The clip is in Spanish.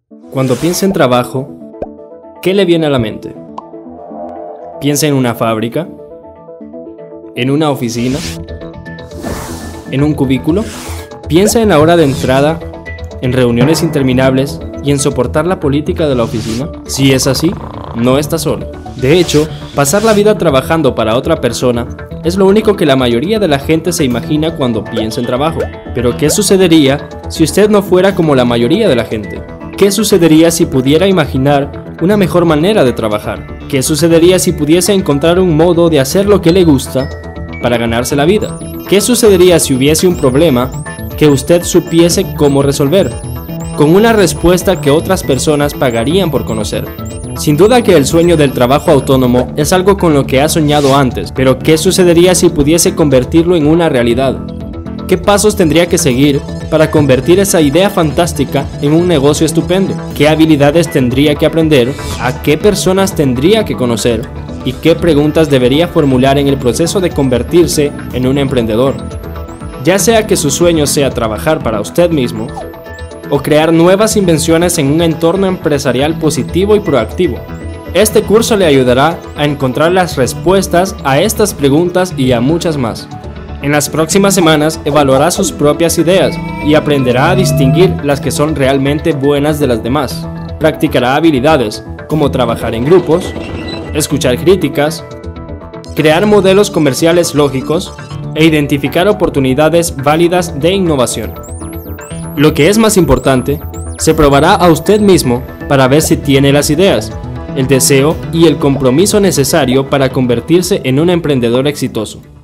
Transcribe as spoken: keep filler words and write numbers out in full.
Cuando piensa en trabajo, ¿qué le viene a la mente? ¿Piensa en una fábrica? ¿En una oficina? ¿En un cubículo? ¿Piensa en la hora de entrada, en reuniones interminables y en soportar la política de la oficina? Si es así, no está solo. De hecho, pasar la vida trabajando para otra persona es lo único que la mayoría de la gente se imagina cuando piensa en trabajo. Pero ¿qué sucedería si usted no fuera como la mayoría de la gente? ¿Qué sucedería si pudiera imaginar una mejor manera de trabajar? ¿Qué sucedería si pudiese encontrar un modo de hacer lo que le gusta para ganarse la vida? ¿Qué sucedería si hubiese un problema que usted supiese cómo resolver, con una respuesta que otras personas pagarían por conocer? Sin duda que el sueño del trabajo autónomo es algo con lo que ha soñado antes, pero ¿qué sucedería si pudiese convertirlo en una realidad? ¿Qué pasos tendría que seguir para convertir esa idea fantástica en un negocio estupendo? ¿Qué habilidades tendría que aprender? ¿A qué personas tendría que conocer? ¿Y qué preguntas debería formular en el proceso de convertirse en un emprendedor? Ya sea que su sueño sea trabajar para usted mismo o crear nuevas invenciones en un entorno empresarial positivo y proactivo, este curso le ayudará a encontrar las respuestas a estas preguntas y a muchas más. En las próximas semanas evaluará sus propias ideas y aprenderá a distinguir las que son realmente buenas de las demás. Practicará habilidades como trabajar en grupos, escuchar críticas, crear modelos comerciales lógicos e identificar oportunidades válidas de innovación. Lo que es más importante, se probará a usted mismo para ver si tiene las ideas, el deseo y el compromiso necesario para convertirse en un emprendedor exitoso.